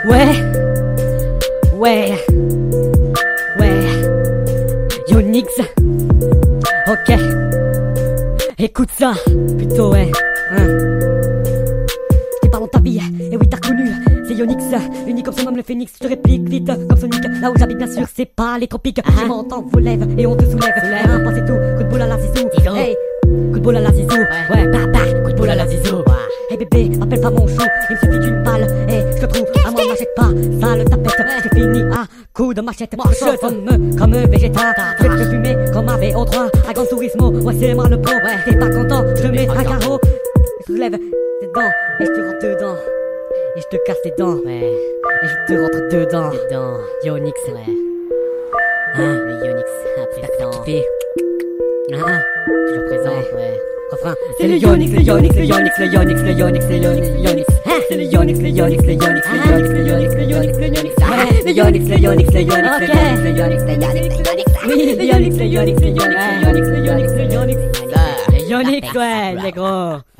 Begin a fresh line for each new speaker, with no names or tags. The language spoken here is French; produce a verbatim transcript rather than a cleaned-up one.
Ouais, ouais, ouais, Yonix, ok, écoute ça, plutôt ouais, hein. Tes parents ta vie, et oui t'as reconnu, c'est Yonix, unique comme son homme le phénix, je te réplique vite comme Sonic, là où j'habite bien sûr c'est pas les tropiques, ah. Je m'entends, vous lève et on te soulève, soulève. Un pas c'est tout, coup de boule à la zizou, hey, coup de boule à la zizou, ouais, ouais bah, bah, coup de boule à la zizou. Hey bébé, appelle pas mon chou, il me suffit d'une balle. Et je te trouve, à moi m'achète pas, sale tapette. J'ai fini à coup de machette. Moi je comme, comme végétal. Je vais te fumer comme à V O trois. À Grand Turismo, ouais c'est moi le pro. T'es pas content, je te mets un carreau. Je soulève tes dents et je te rentre dedans. Et je te casse les dents, ouais. Et je te rentre dedans. Dedans, Yonix, ouais. Hein, le Yonix, t'as kiffé. Hein, toujours présent, ouais. Refrain. C'est le Yonix, le Yonix, le Yonix, le Yonix, le Yonix, le Yonix, le Yonix. C'est le Yonix, le Yonix, le Yonix, le Yonix, le Yonix, le Yonix, le Yonix. Le Yonix, le Yonix, le Yonix, le Yonix, le Yonix, le Yonix, le Yonix. Oui, le Yonix, le Yonix, le Yonix, le Yonix, le Yonix, le Yonix. Le Yonix, ouais, les gros.